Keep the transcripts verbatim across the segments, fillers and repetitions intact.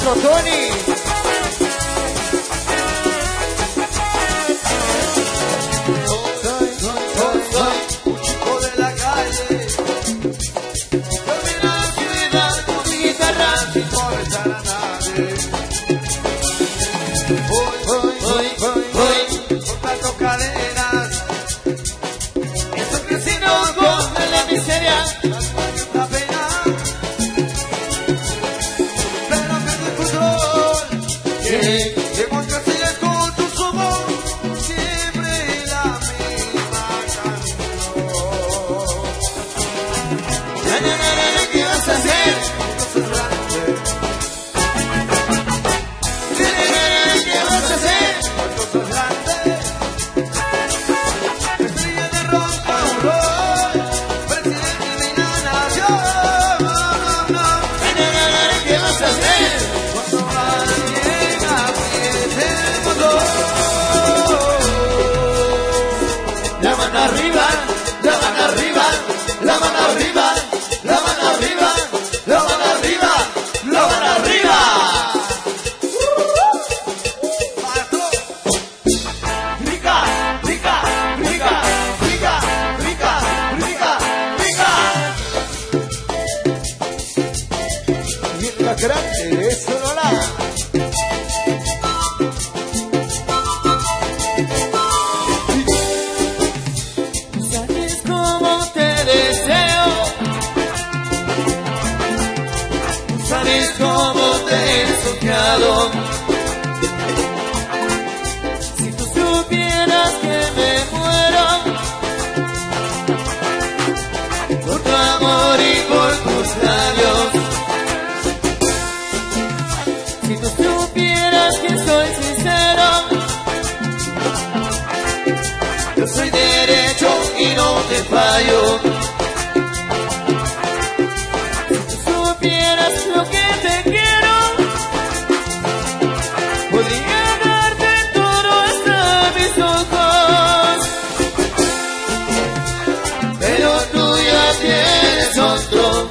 maestro Tony. Soy, soy, soy, soy un chico de la calle. Yo vine a la ciudad con mi guitarra sin molestar a nadie. Voy, voy, voy, voy, voy cortando cadenas. Estos vecinos comen la miseria, la pena. Pero pierdo el control. Que llego a casa y escucho su voz. Siempre la misma canción. Na, na, na, na, na, ¿qué vas a hacer? Entonces grande. Na, na, na, na, ¿qué vas a hacer? Entonces grande. Estrella de rock and roll, presidente de la nación. Na, na, na, na, ¿qué vas a hacer? Cuando alguien apriete el botón. La mano arriba, la mano arriba, la mano arriba, la mano arriba, la mano arriba, la mano arriba. Rica, rica, rica, rica, rica, rica, rica. Y en la grande es Sonora. ¿Sabes cómo te deseo? ¿Sabes cómo te he soñado? Si tú supieras que me muero por tu amor y por tus labios. Si tú supieras que soy sincero, yo soy derecho y no te fallo. Si tú supieras lo que te quiero, podría darte todo hasta mis ojos. Pero tú ya tienes otro,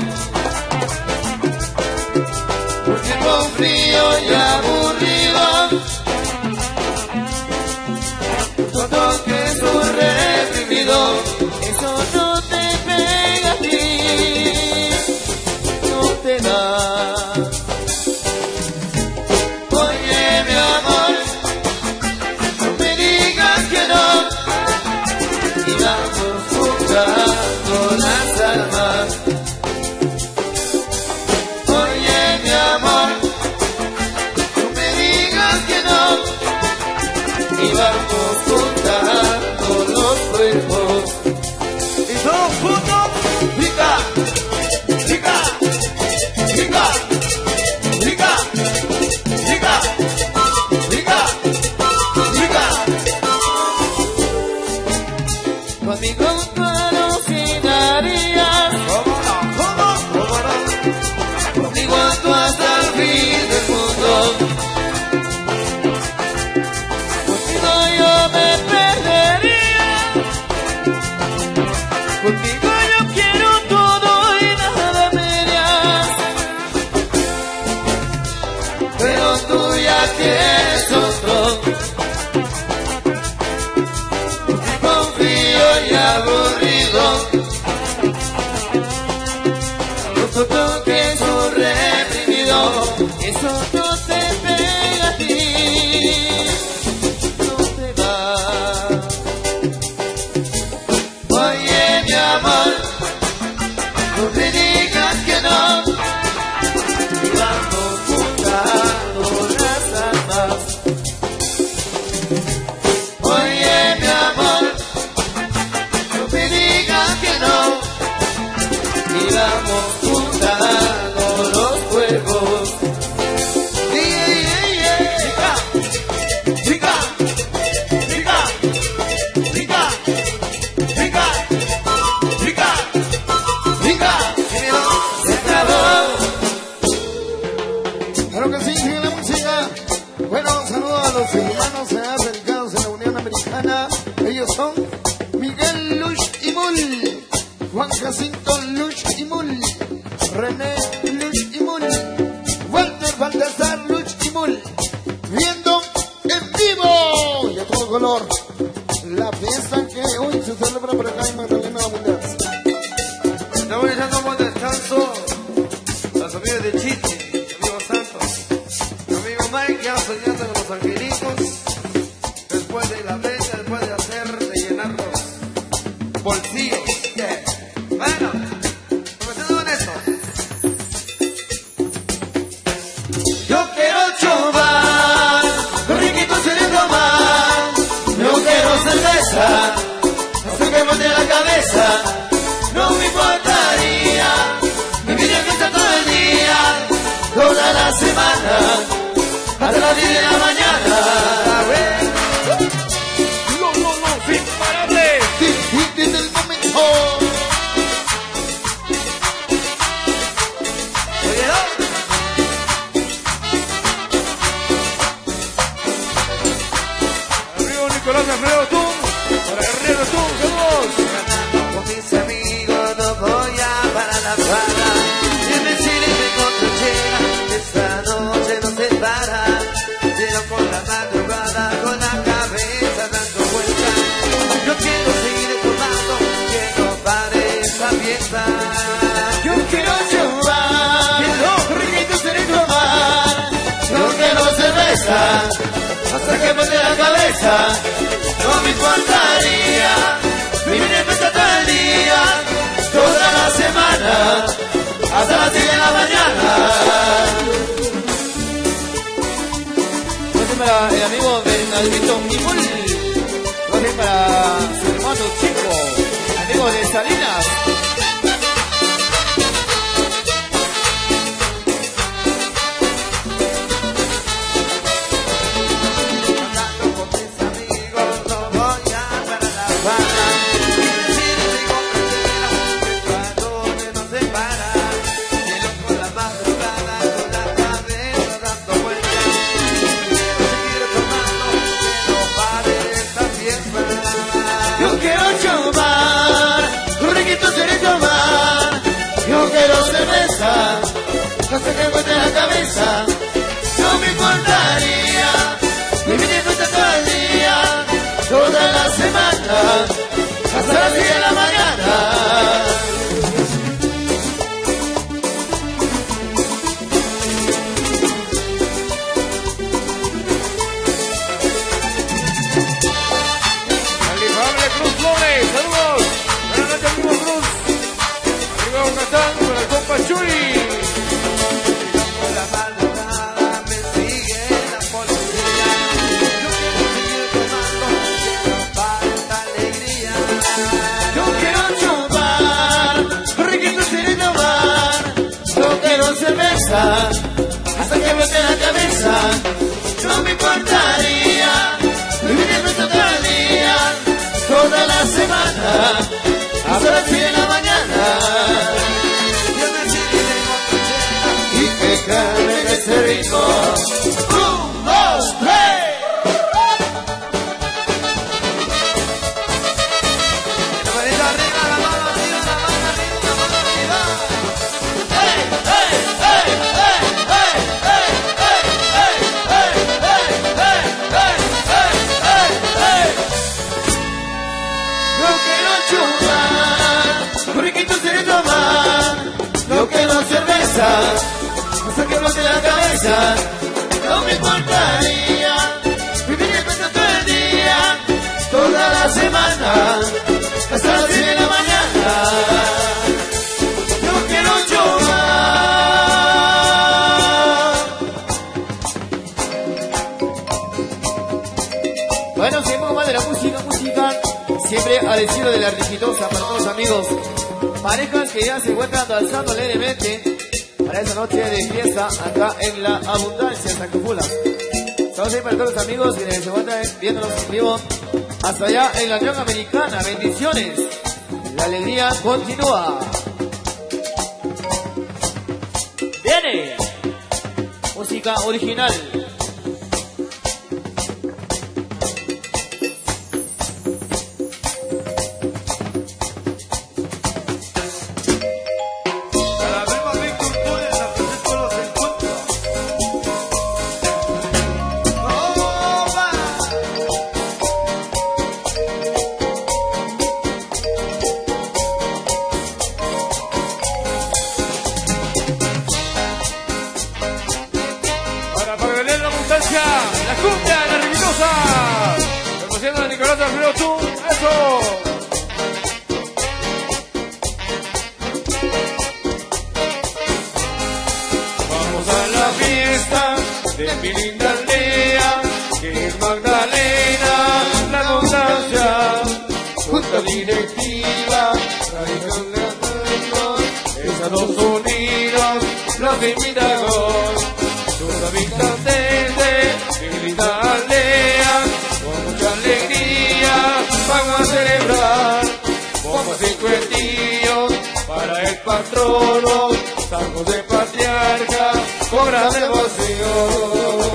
un tiempo frío y aburrido. Todo que es un reprimido, eso no te pega a ti, no te da. Oye mi amor, no me digas que no, y vamos juntando las almas. Oye mi amor, no me digas que no, y vamos juntando los cuerpos. Y todos juntos, rica, rica, rica, rica, rica, rica, rica. Conmigo tú alucinarías. ¿Cómo no? ¿Cómo? ¿Cómo no? Conmigo tú hasta el fin del mundo. Contigo yo quiero todo y nada medias, pero tú ya tienes otro, un confío y aburrido, otro que es un reprimido, eso no te pega a ti, no te va. Oye mi amor, no me digas que no, y vamos juntando las almas. Oye mi amor, no me digas que no, y vamos juntando los cuerpos. Yeah, yeah, yeah. Rica, rica, rica, rica. Rica, rica, rica, se acabó. Claro que sí, sigue la música. Bueno, saludos a los hermanos acercados en la Unión Americana. Ellos son Miguel Lush y Mul, Juan Jacinto Lush y Mul, René Lush y Mul, Walter Baltasar semana, hasta las diez de la mañana. No, no, no, imparable. Desde el momento. Oye, no. Amigo Nicolás Alfredo Tun, para Guerrero Tun, saludos. Con mis amigos no voy a para la parada. Y en el cine me encuentro chela, esta noche no se para. Llego con la madrugada, con la cabeza dando vueltas. Yo quiero seguir tomando, que no pare esta fiesta. Yo quiero llevar, quiero riquito ser y tomar. Yo quiero cerveza, hasta que me dé la cabeza. No me importaría vivir en fiesta todo el día, toda la semana, hasta las diez de la mañana. Gracias para el amigo Bernardito Mimul. Gracias para su hermano chico, amigo de Salinas. Andando con mis amigos, no voy a para la parada. Y en el cine me encuentro chela, esta noche no se para. Llego con la madrugada, con la cabeza dando vueltas. Quiero seguir tomando, que no pare esta fiesta. Yo quiero chupar, riquito ser y tomar. Yo quiero cerveza, hasta que me dé la cabeza. No me importaría vivir en fiesta todo el día, toda la semana, hasta las diez de la mañana. Al infame Cruz Flores, saludos. Buenas noches, amigo Cruz. Amigo Catán, con el compa Chuy. Con la madrugada me sigue la policía. Yo quiero seguir tomando, que no pare esta alegría. Yo quiero chupar, riquito ser y tomar. Yo quiero cerveza, hasta que me dé la cabeza. No me importaría vivir en fiesta todo el día, toda la semana, hasta las diez de la mañana. Yo me sigue de chela. Y que cambie ese ritmo. Un, dos, tres. La manita arriba, la mano arriba, la mano arriba, la mano arriba. ¡Hey, hey, hey, hey, hey, hey, hey, hey, hey, hey, hey, hey, hey, hey, hey! Yo quiero chupar, riquito ser y tomar. Yo quiero cerveza, hasta que brote la cabeza. No me importaría vivir en fiesta todo el día, toda la semana, hasta las diez de la mañana. Yo quiero chupar. Bueno, seguimos con más de la música, música siempre al estilo de la rigitosa para todos los amigos. Parejas que ya se encuentran danzando alegremente para esa noche de fiesta acá en la Abundancia, en Sacupula. Saludos ahí para todos los amigos que se encuentran viéndonos en vivo hasta allá en la Unión Americana. Bendiciones. La alegría continúa. Viene música original. Para ver más bien cultura, la presento los encuentros. ¡Opa! Para Pagaler la Abundancia, la cumbia, la rigitosa. Conociendo a Nicolás Alfredo Tun, eso. Vamos a la fiesta de mi linda aldea, que es Magdalena, la Abundancia. Junta directiva, tradición de Atlético, Estados Unidos, los invitamos. patrono, San José Patriarca, con gran devoción.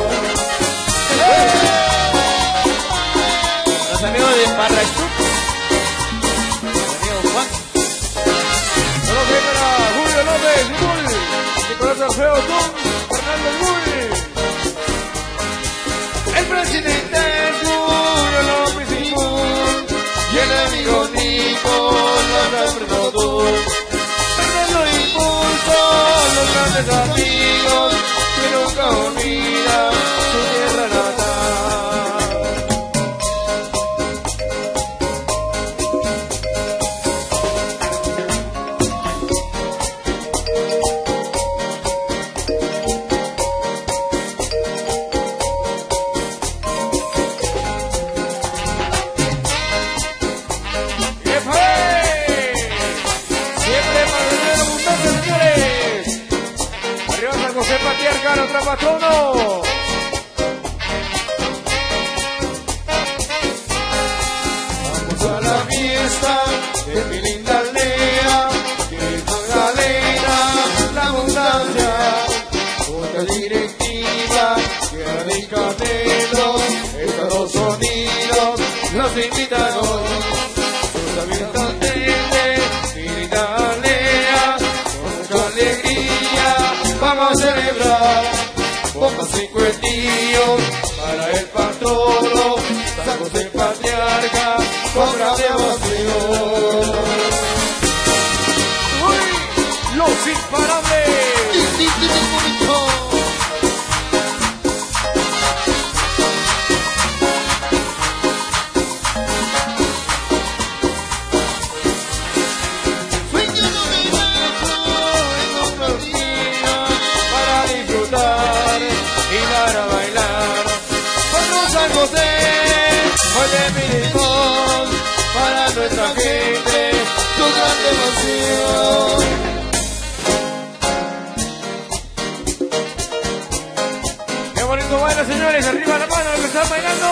Los amigos de Parrachuc, los amigos Juan. Solo que para Julio López, Bull, Nicolás Alfredo Tum, Fernando Bull. El presidente es Julio López y Bull, y el amigo Nicolás Alfredo Tum. Fernando Impulso, los grandes amigos que nunca olvidan su tierra natal. José Patriarca, nuestro patrono. Vamos a la fiesta de mi linda aldea, que es Magdalena, la abundancia. Junta directiva, tierra de Canelo, estos dos sonidos los invitan hoy. Sus habitantes, mi linda aldea, con mucha alegría vamos a celebrar pocos cincuentillos para el patrono San José Patriarca con gran devoción. ¡Uy! ¡Los imparables! Oye mi limón, para nuestra gente, tu gran devoción. Qué bonito baila, señores, arriba la mano, lo que están bailando.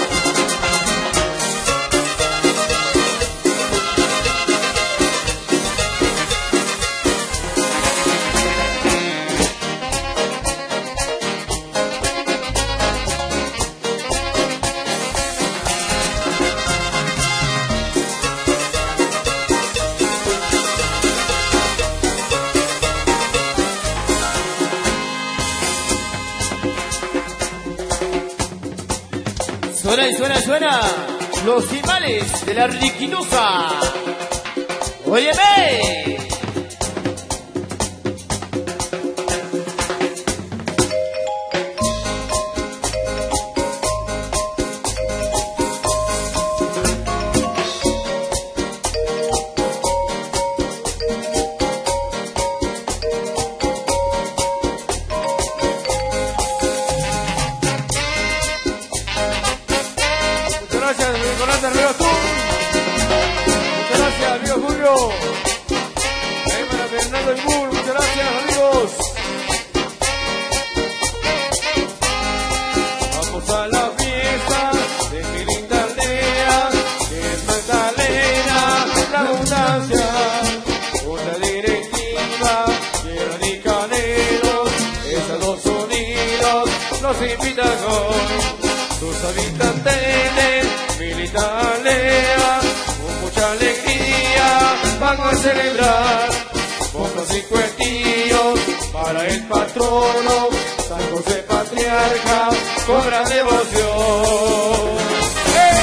Suena y suena y suena los timbales de la Riquitosa. ¡Óyeme! Los invitan hoy, sus habitantes, militares, con mucha alegría van a celebrar pocos cincuentillos para el patrono San José Patriarca con gran devoción. ¡Eh!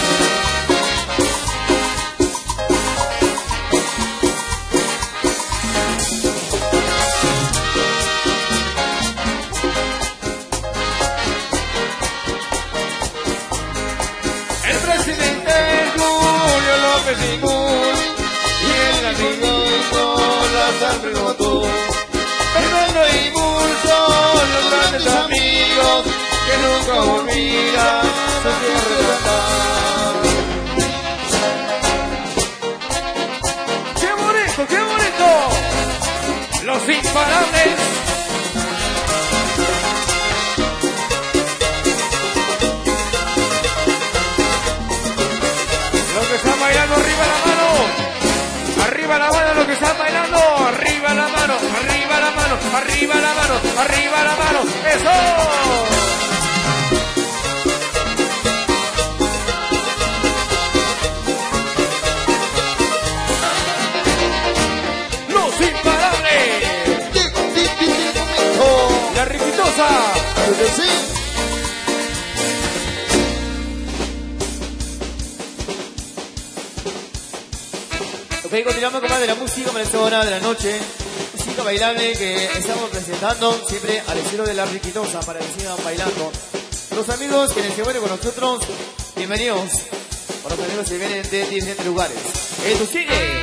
Y el amigo la Alfredo Tum, Fernando Impulso, los grandes amigos que nunca olvidan su tierra natal. ¡Qué bonito, qué bonito! Los imparables. Los que están bailando, arriba la mano. Arriba la mano, los que están bailando. mano, arriba la mano, arriba la mano, arriba la mano. ¡Eso! La Riquitosa. Sí. Ok, continuamos con más de la música para esta hora de la noche. Música bailable que estamos presentando siempre al estilo de La Riquitosa para que sigan bailando. Los amigos que se vuelven con nosotros, bienvenidos. Para los amigos que vienen de diferentes lugares. ¡Esto sigue!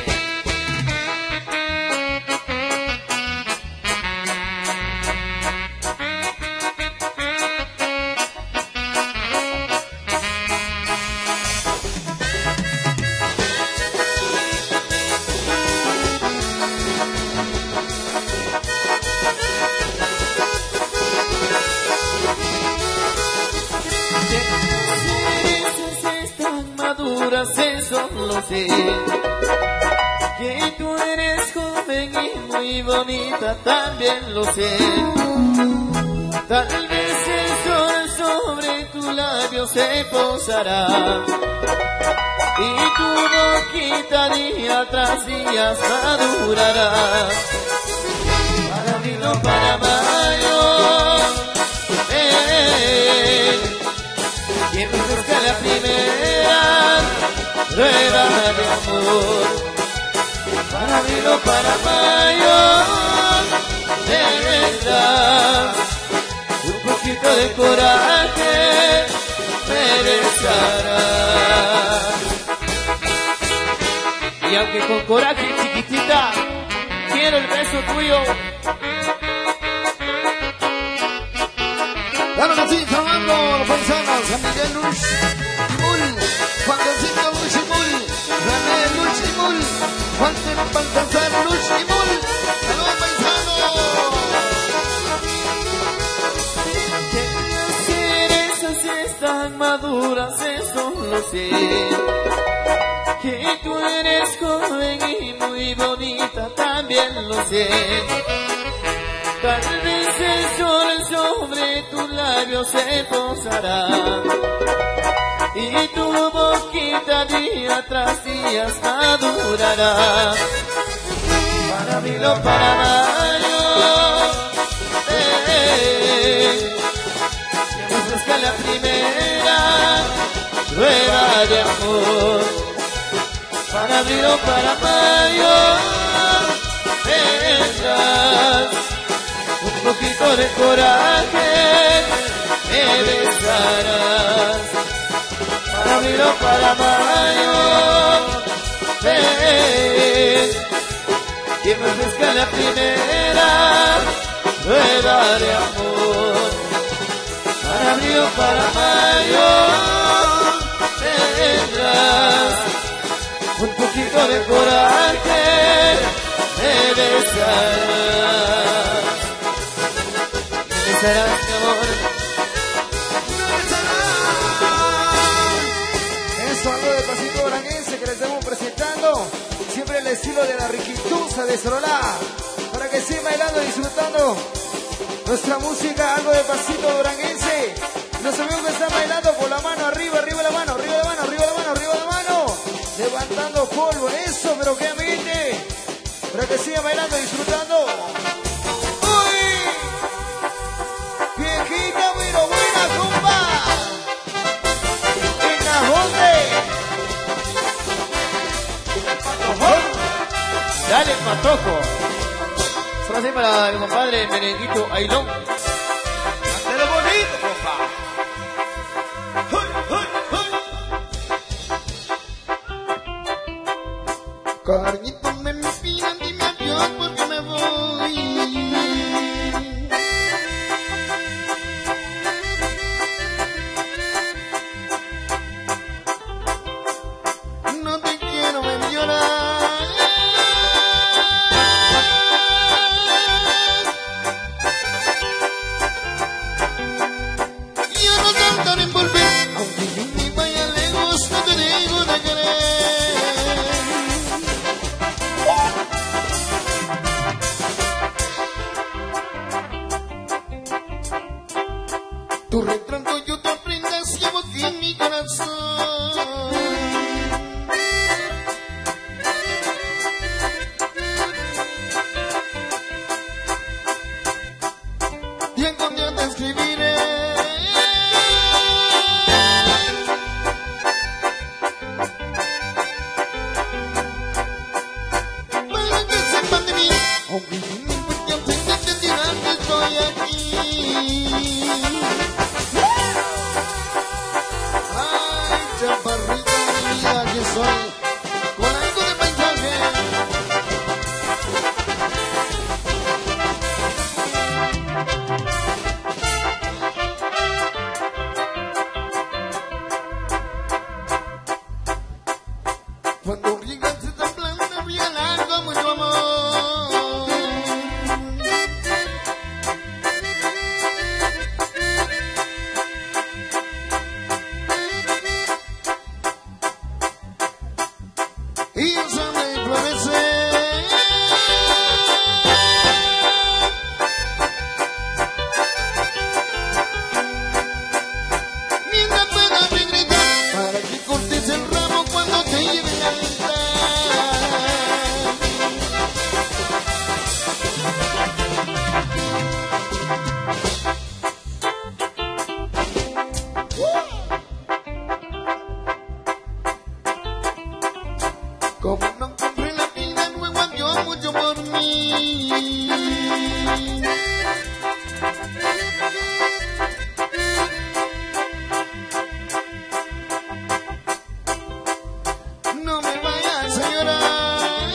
Eso lo sé, que tú eres joven y muy bonita, también lo sé. Tal vez el sol sobre tu labio se posará y tu boquita día tras día madurará. Para mí no para mayo, eh, quien me busca la primera prueba de amor. Para mí no para mayo, de verdad, un poquito de coraje merecerá. Y aunque con coraje, chiquitita, quiero el beso tuyo. Claro que sí, saludando los paisanos, San Miguel Luz y Mul, Juancito Luz y Mul, René Luz y Mul, Juan Baltasar Luz y Mul. ¡Saludos, paisanos! Que las cerezas están maduras, eso lo sé. Que tú eres joven y muy bonita, también lo sé. Tal vez el sol sobre tu labio se posará y tu boquita día tras día madurará. Para mí lo para mayo, eh, que busca la primera prueba de amor. Para mí lo para mayo, vendrás un poquito de coraje, me besarás. Para abrirlo para mayo, ven, que me ofrezca la primera prueba de amor. Para abrirlo para mayo, tendrás un poquito de coraje, me besarás. Besarás, mi amor. Eso, algo de pasito duranguense que les estamos presentando. Siempre el estilo de La Riquitosa de Sololá. Para que sigan bailando y disfrutando nuestra música, algo de pasito duranguense. Los amigos que están bailando con la mano arriba, arriba la mano, arriba la mano, arriba la mano, arriba la mano. Levantando polvo, eso, pero que ambiente. Para que sigan bailando y disfrutando. Viejita, pero buena, compa. En la Jose. Dale, patojo. Solo así para mi compadre Merenguito Ailón. ¡Hazlo bonito, compa! Carnito, me pidan, dime adiós porque me voy. No te quiero ver llorar. Yo no tardaré en volver, aunque yo me vaya lejos, no te dejo de querer. Aunque porque apenas te dirán que estoy aquí. Ay, chaparrita de mi vida que soy, con algo de paisaje. Cuando llegas a esta planta real como tu amor. Y el sol me florece. Mientras puedas regresar para que cortes el ramo cuando te lleven al altar. Como no compré la vida, luego dio mucho por mí. No me vayas a llorar.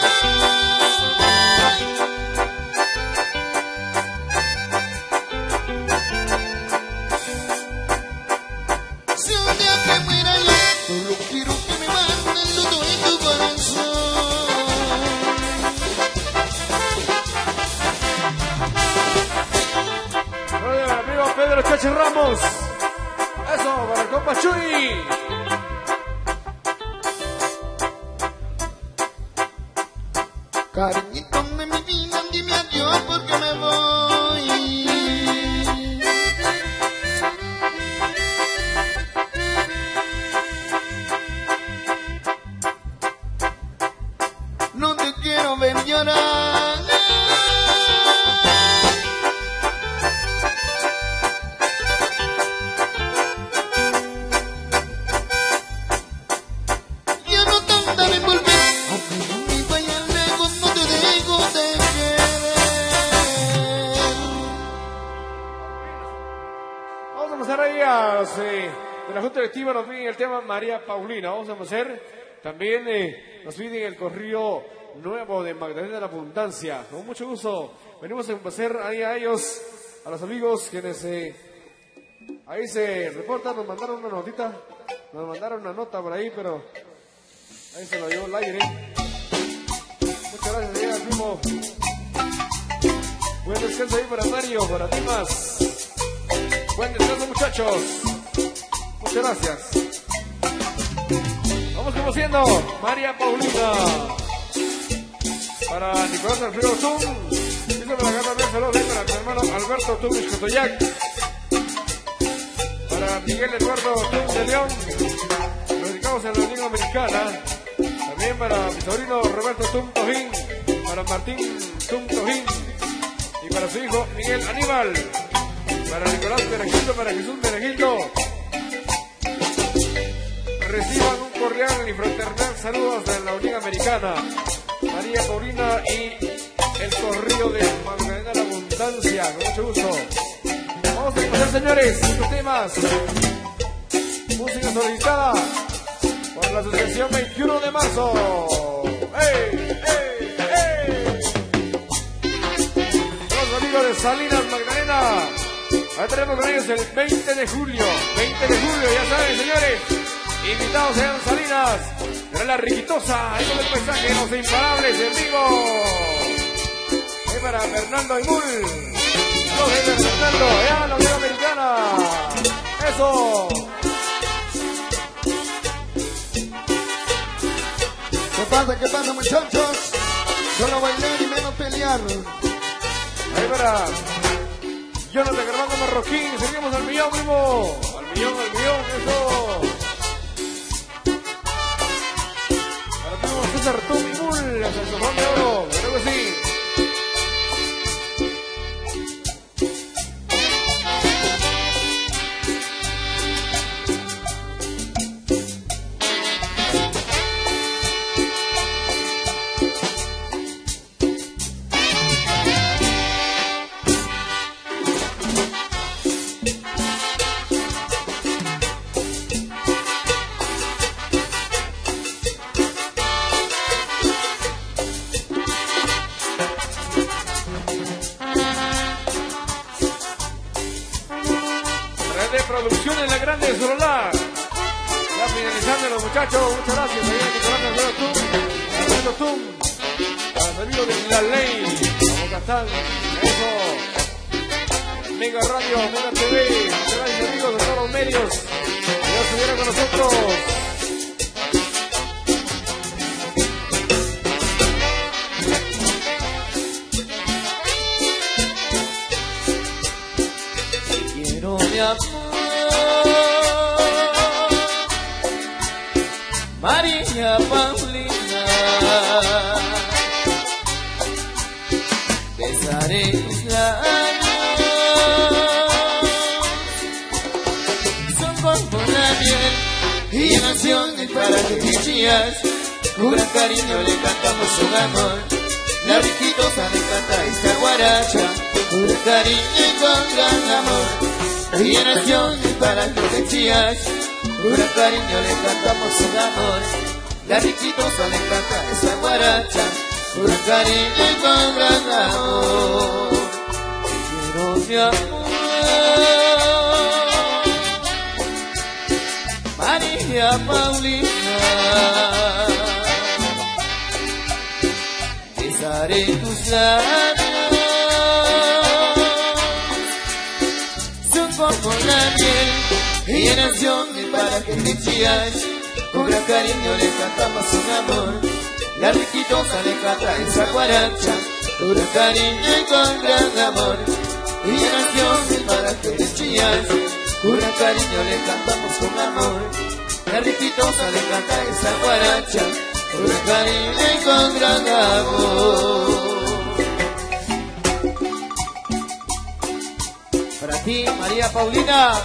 Si un día que muera yo, solo quiero que me mandes todo en tu corazón. Oye, amigo Pedro Chachi Ramos. Eso, para el compa Chuy. Cariñito de mi vida, dime adiós porque me voy. No te quiero ver llorar. Ya no tardaré en volver, aunque no me vaya lejos, no te dejo de querer. Vamos a pasar ahí a los, eh, de la Junta Directiva, nos piden el tema María Paulina. Vamos a hacer también, eh, nos piden el corrido nuevo de Magdalena de la Abundancia. Con mucho gusto venimos a hacer ahí a ellos, a los amigos quienes eh, ahí se reportan, nos mandaron una notita, nos mandaron una nota por ahí, pero ahí se lo llevó el aire. Muchas gracias, llega el primo. Buen descanso ahí para Mario, para ti más. Buen descanso, muchachos. Muchas gracias. Vamos conociendo María Paulina. Para Nicolás Alfredo Tum. Dice para acá también saludos ahí para mi hermano Alberto Tum Iscotoyac. Para Miguel Eduardo Tum de León. Nos dedicamos en la Liga Americana. También para mi sobrino Roberto Tum Tojín. Para Martín Tum Tojín. Y para su hijo Miguel Aníbal. Para Nicolás Perejildo, para Jesús Perejildo. Reciban un cordial y fraternal saludos de la Unión Americana. María Paulina y el corrido de Magdalena de la Abundancia. Con mucho gusto. Vamos a empezar, señores, estos temas. Música solicitada por la Asociación veintiuno de marzo. ¡Ey! ¡Ey! ¡Ey! Los amigos de Salinas, Magdalena. Ahí tenemos con ellos el veinte de julio. veinte de julio, ya saben, señores. Invitados en Salinas. De la Riquitosa. Ahí con el paisaje de los imparables en vivo. Ahí para Fernando Imul. Los de Fernando. Ya la Unión Americana. Eso. ¿Qué pasa? ¿Qué pasa, muchachos? Solo bailar y menos pelear. Ahí para Jonathan Germán Marroquín. Seguimos al millón, primo. Al millón, al millón. Eso. Para primo César Tumimul. El saxofón de oro. Creo que sí. grande de Sololá. Ya finalizando los muchachos, muchas gracias. Ahí Nicolás Alfredo Tum, Alfredo Tum, para los amigos de La Ley, como Catán, eso. Mega Radio, Mega T V, muchas gracias amigos de todos los medios que estuvieron con nosotros. Quiero mi amor, María Paulina, besaré tus labios, son como la miel y emociones para que te chillas. Con gran cariño le cantamos un amor, la riquitosa le canta esta guaracha. Con gran cariño y con gran amor, y emociones para que te chillas. Con gran cariño le cantamos un amor, la riquitosa le canta esa guaracha. Con gran cariño y con gran amor, quiero mi amor, María Paulina, besaré tus labios, son como la miel y llenación para que te chillas. Con gran cariño le cantamos un amor, la riquitosa le canta esa guaracha. Con gran cariño y con gran amor, y llenación para que te chillas. Con gran cariño le cantamos un amor, la riquitosa le canta esa guaracha. Con gran cariño y con gran amor. Para ti, María Paulina.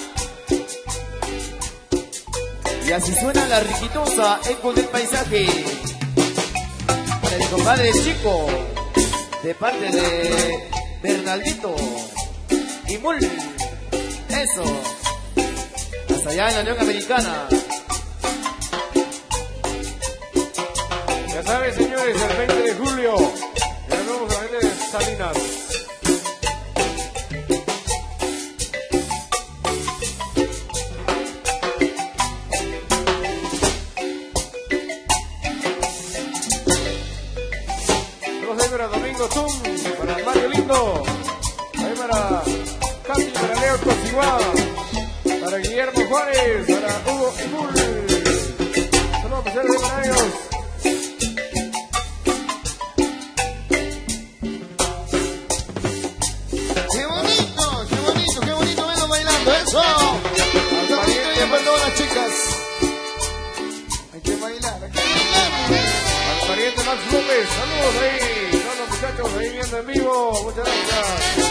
Y así suena la riquitosa eco del paisaje. Para el compadre Chico, de parte de Bernaldito y Mul. Eso. Hasta allá en la Unión Americana. Ya saben, señores, el veinte de julio, ya nos vemos a la gente de Salinas. Para Domingo Tum, para Mario Lindo, ahí para Katy, para Leo Cosiguá, para Guillermo Juárez, para Hugo Ibul. Saludos especiales para ellos. ¡Qué bonito! ¡Qué bonito! ¡Qué bonito! ¡Vengo bailando! ¡Eso! ¡Qué bonito! Y después todas las chicas. Hay que bailar, hay que bailar. Al pariente Max López, saludos ahí. Muchachos, ahí viendo en vivo, muchas gracias.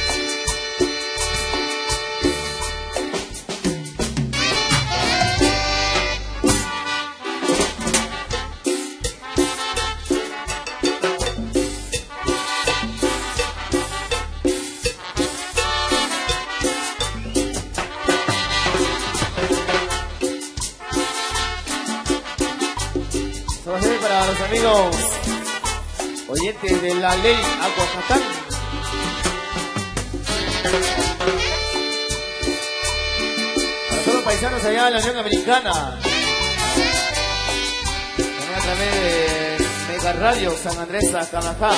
Saludos para los amigos oyentes de La Ley Aguacatán. Para todos los paisanos allá en la Unión Americana. También a través de Mega Radio San Andrés Acanajá.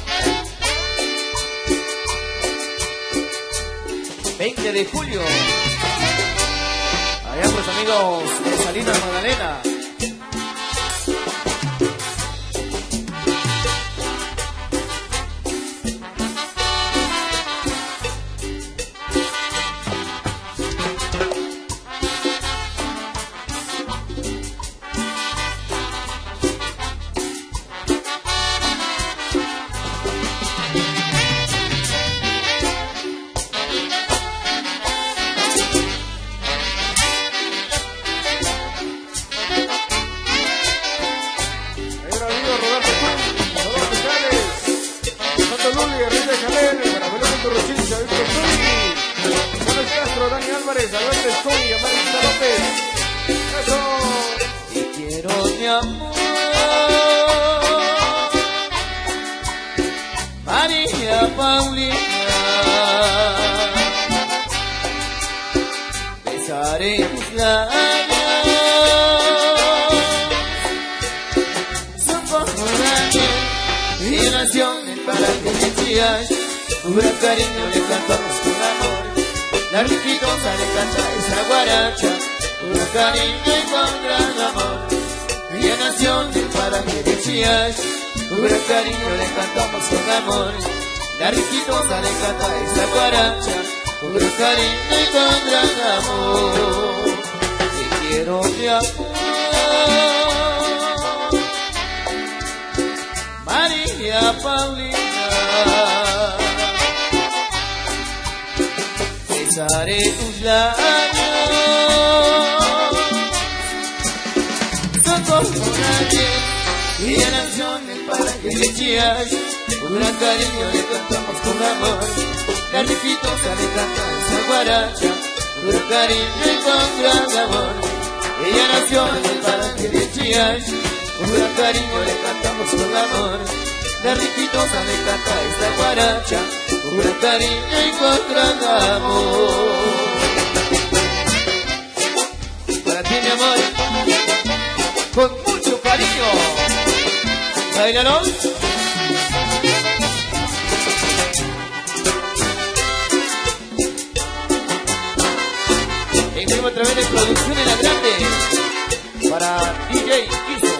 veinte de julio. Allá por los amigos de Salinas Magdalena. besaré tus labios, son como la miel y nación para que me chillas. Un gran cariño le cantamos con amor, la riquitosa le canta esa guaracha. Un gran cariño y con gran amor, y nación para que me chillas. Un gran cariño le cantamos con amor, la riquitosa le canta esa guaracha. Con gran cariño y con gran amor, te quiero de amor, María Paulina. Besaré tus labios, son como una miel y naciones para que le chillas. Un gran cariño le cantamos con amor, la riquitosa le canta esa guaracha. Un gran cariño y con gran amor, ella nació para que le chillas. Un gran cariño le cantamos con amor, la riquitosa le canta esta guaracha. Un gran cariño y con gran amor. Para ti, mi amor, con mucho cariño. Bailalo. En a través de producción en la grande para D J Iso.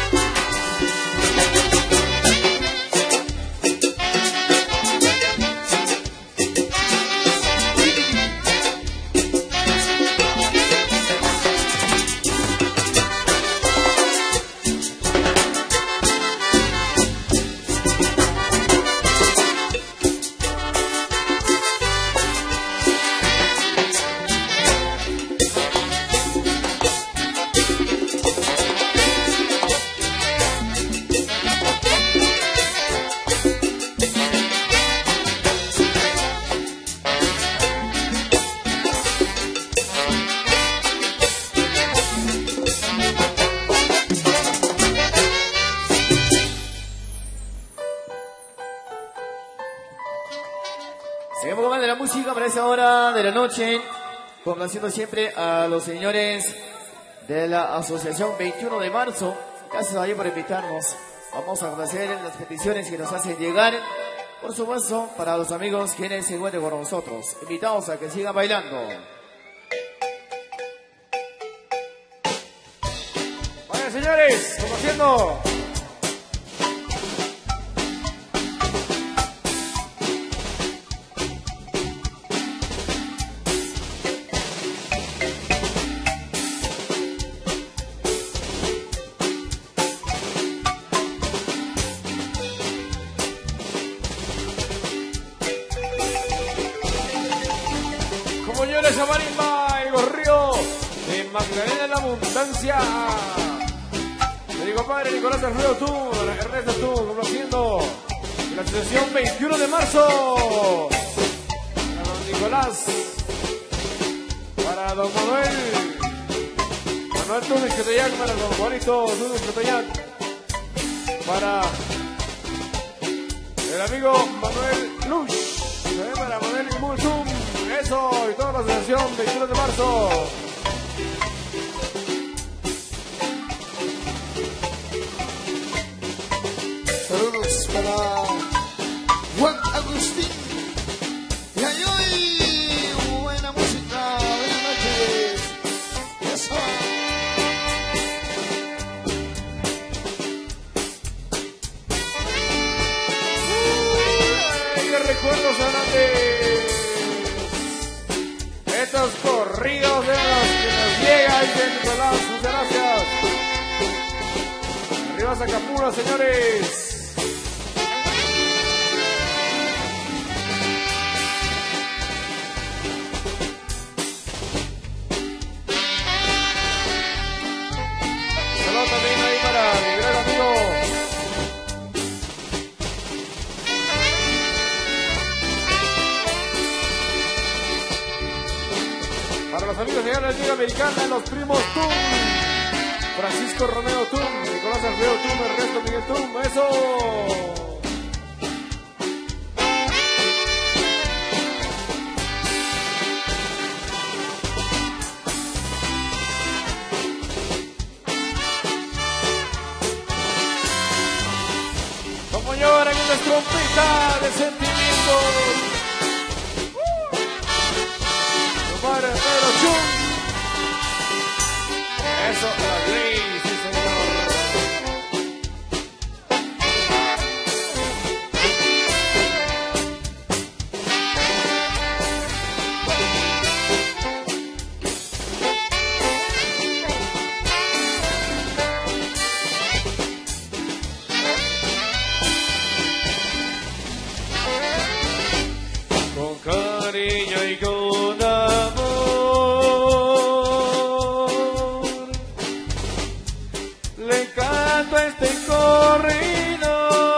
Seguimos con más de la música para esa hora de la noche, complaciendo siempre a los señores de la Asociación veintiuno de marzo. Gracias a ellos por invitarnos. Vamos a complacer las peticiones que nos hacen llegar, por supuesto, para los amigos quienes se encuentren con nosotros. Invitados a que sigan bailando. Vaya, señores, complaciendo. Señores, a Marimba, el gorrío de Magdalena la Abundancia. De mi compadre Nicolás del Río Tú, Ernesto Tú, complaciendo en la Asociación veintiuno de marzo. Para don Nicolás, para don Manuel, Manuel Túnez Quetellac, para don Juanito Túnez Quetellac, para el amigo Manuel Lush, para Manuel Multum. Eso, y toda la asociación veintiuno de marzo. Saludos para Juan Agustín. Y ahí hoy, buena música, buenas noches. Eso. Ay, qué recuerdos hablan de estos corridos de los que nos llegan de Nicolás, muchas gracias. Arriba Zacapura, señores. Saludos también ahí para mi gran amigo para los amigos de la Liga Americana, los primos Tum, Francisco Romero Tum, Nicolás Alfredo Tum, Ernesto Miguel Tum, eso. las trompetas de sentimientos. Compadre Pedro Chum. Eso, la ley, sí señor. Cariño y con amor le canto este corrido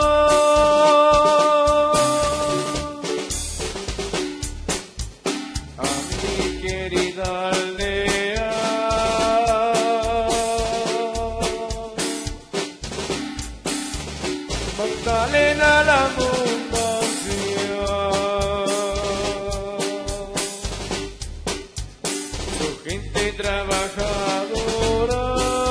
a mi querida aldea. Magdalena la trabajadora,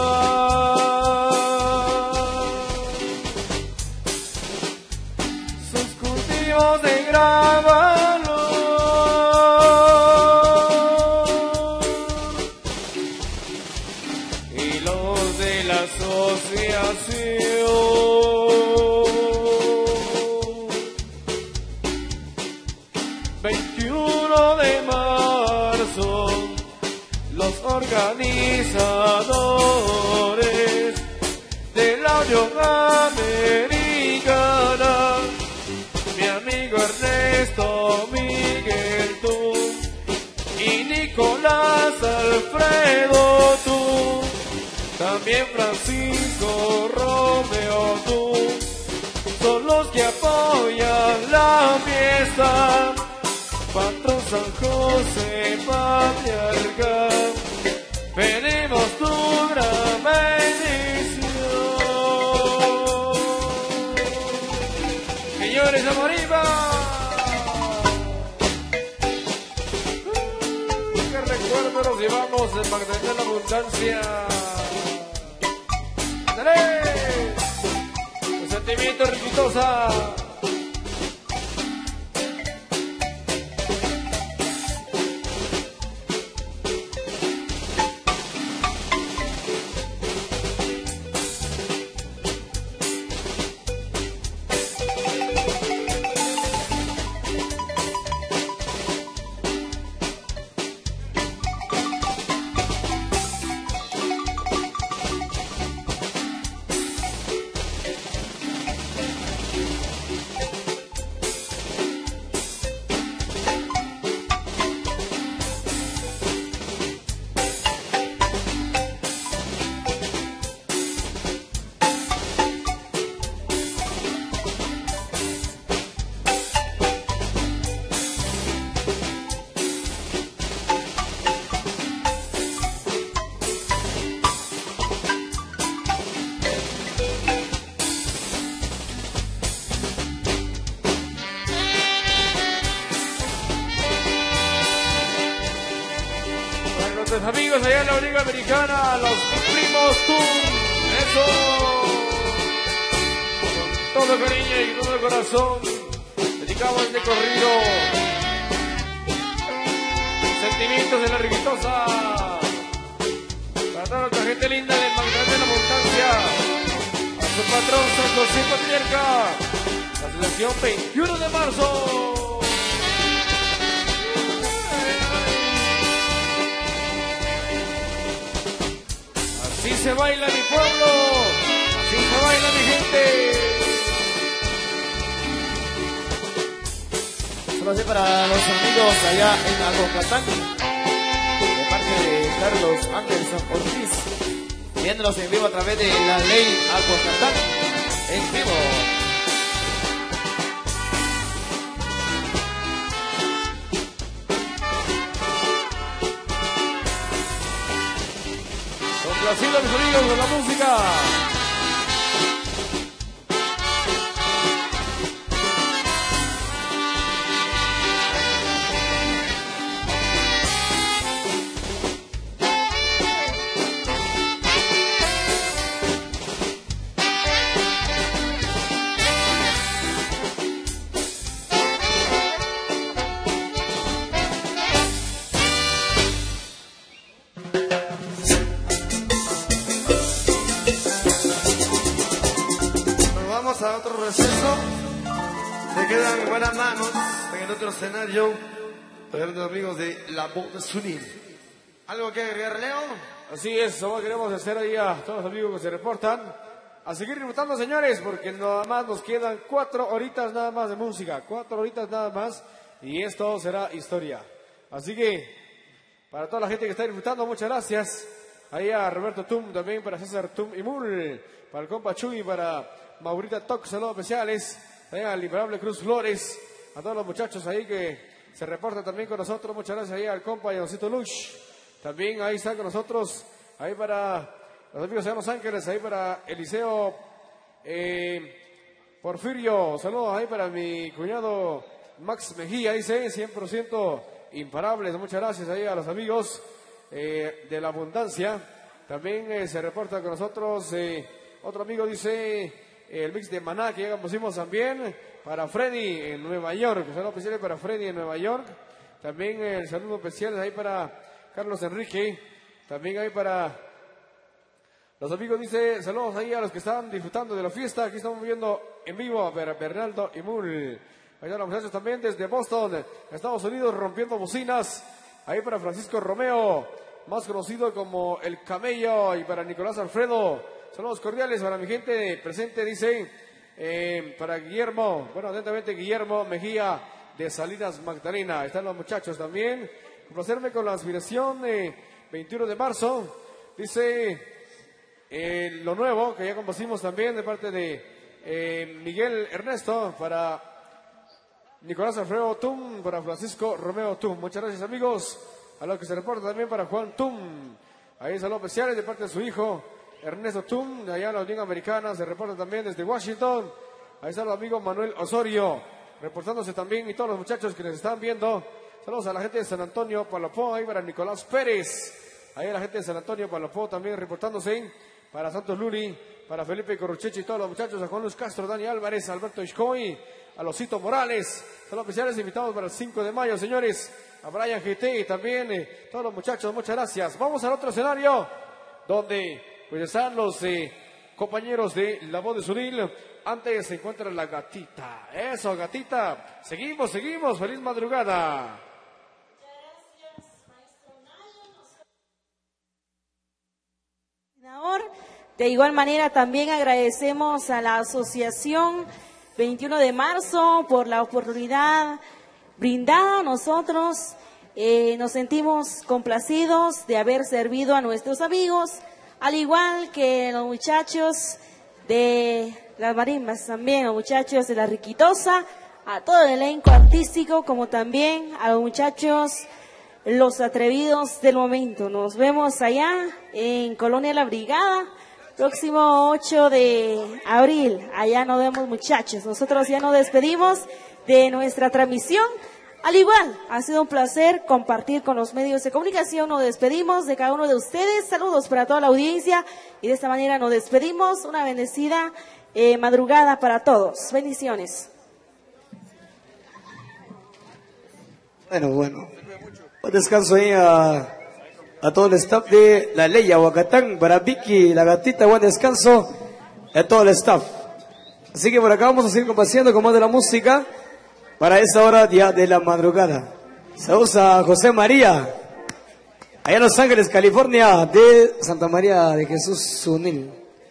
sus cultivos de gran valor y los de la asociación veintiuno de marzo. Los organizadores de la Unión Americana, mi amigo Ernesto, Miguel, tú y Nicolás Alfredo, tú, también Francisco, Romeo, tú, son los que apoyan la fiesta. Patrón San José, patriarca, pedimos tu gran bendición. Señores, vamos arriba. Qué recuerdo nos llevamos en Magdalena la Abundancia. ¡Dale! Un sentimiento riquitosa. Amigos allá en la Unión Americana, los primos tú, eso, con todo cariño y todo el corazón, dedicamos este corrido, sentimientos de la riquitosa, para toda nuestra gente linda de Magdalena de la Montancia, a su patrón San José Patriarca, la selección veintiuno de marzo. Así se baila mi pueblo, así se baila mi gente. Solo así para los amigos allá en Acocatán, de parte de Carlos Anderson Ortiz, viéndolos en vivo a través de la ley Acocatán, en vivo. Complacido mis amigos con la música. Se quedan en buenas manos en el otro escenario. Para los amigos de La Voz de Sunil. ¿Algo que agregar, Leo? Así es, solo queremos hacer ahí a todos los amigos que se reportan. A seguir disfrutando, señores, porque nada más nos quedan cuatro horitas nada más de música. Cuatro horitas nada más y esto será historia. Así que, para toda la gente que está disfrutando, muchas gracias. Ahí a Roberto Tum, también para César Tum y Mul, para el compa Chuy, para Maurita Toc, saludos especiales. Ahí al Imparable Cruz Flores, a todos los muchachos ahí que se reportan también con nosotros. Muchas gracias ahí al compa Yoncito Lush. También ahí está con nosotros, ahí para los amigos de Los Ángeles, ahí para Eliseo eh, Porfirio, saludos ahí para mi cuñado Max Mejía, dice cien por ciento imparables. Muchas gracias ahí a los amigos eh, de la abundancia. También eh, se reporta con nosotros eh, otro amigo, dice eh, el mix de Maná, que ya pusimos también para Freddy en Nueva York. Saludos especiales para Freddy en Nueva York. También el eh, saludo especial ahí para Carlos Enrique, también hay para los amigos, dice, saludos ahí a los que están disfrutando de la fiesta. Aquí estamos viendo en vivo a Bernardo y Mul. Ahí están los muchachos también desde Boston, Estados Unidos, rompiendo bocinas. Ahí para Francisco Romeo, más conocido como El Camello, y para Nicolás Alfredo. Saludos cordiales para mi gente presente, dice, eh, para Guillermo, bueno, atentamente Guillermo Mejía de Salinas Magdalena. Ahí están los muchachos también. Complacerme con la aspiración eh, veintiuno de marzo, dice eh, lo nuevo que ya compusimos también de parte de eh, Miguel Ernesto, para Nicolás Alfredo Tum, para Francisco Romeo Tum. Muchas gracias, amigos, a los que se reportan también para Juan Tum. Ahí saludos especiales de parte de su hijo Ernesto Tum, de allá en la Unión Americana. Se reporta también desde Washington. Ahí está el amigo Manuel Osorio reportándose también, y todos los muchachos que les están viendo. Saludos a la gente de San Antonio, Palopó, ahí para Nicolás Pérez. Ahí a la gente de San Antonio, Palopó también reportándose. Para Santos Luli, para Felipe Corruchechi y todos los muchachos, a Juan Luis Castro, Dani Álvarez, Alberto Iscoy, a Losito Morales. Saludos especiales invitados para el cinco de mayo, señores. A Brian G T y también eh, todos los muchachos, muchas gracias. Vamos al otro escenario, donde pues están los eh, compañeros de La Voz de Sunil. Antes se encuentra la gatita. Eso, gatita. Seguimos, seguimos. Feliz madrugada. De igual manera también agradecemos a la Asociación veintiuno de marzo por la oportunidad brindada a nosotros. Eh, nos sentimos complacidos de haber servido a nuestros amigos, al igual que los muchachos de las marimbas, también los muchachos de la Riquitosa, a todo el elenco artístico, como también a los muchachos los atrevidos del momento. Nos vemos allá en Colonia La Brigada, próximo ocho de abril. Allá nos vemos, muchachos. Nosotros ya nos despedimos de nuestra transmisión. Al igual, ha sido un placer compartir con los medios de comunicación. Nos despedimos de cada uno de ustedes. Saludos para toda la audiencia. Y de esta manera nos despedimos. Una bendecida eh, madrugada para todos. Bendiciones. Bueno, bueno. Un descanso ahí a, a todo el staff de La Ley Aguacatán, para Vicky, la gatita, buen descanso a todo el staff. Así que por acá vamos a seguir complaciendo con más de la música para esa hora ya de la madrugada. Saludos a José María, allá en Los Ángeles, California, de Santa María de Jesús Sunil.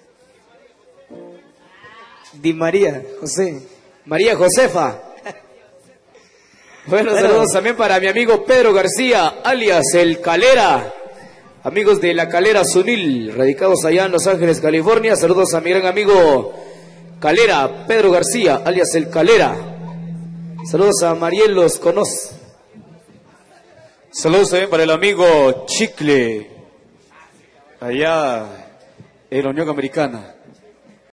Di María, José. María Josefa. Bueno, saludos también para mi amigo Pedro García, alias El Calera. Amigos de La Calera Sunil, radicados allá en Los Ángeles, California. Saludos a mi gran amigo Calera, Pedro García, alias El Calera. Saludos a Mariel Los Conoce. Saludos también para el amigo Chicle, allá en la Unión Americana.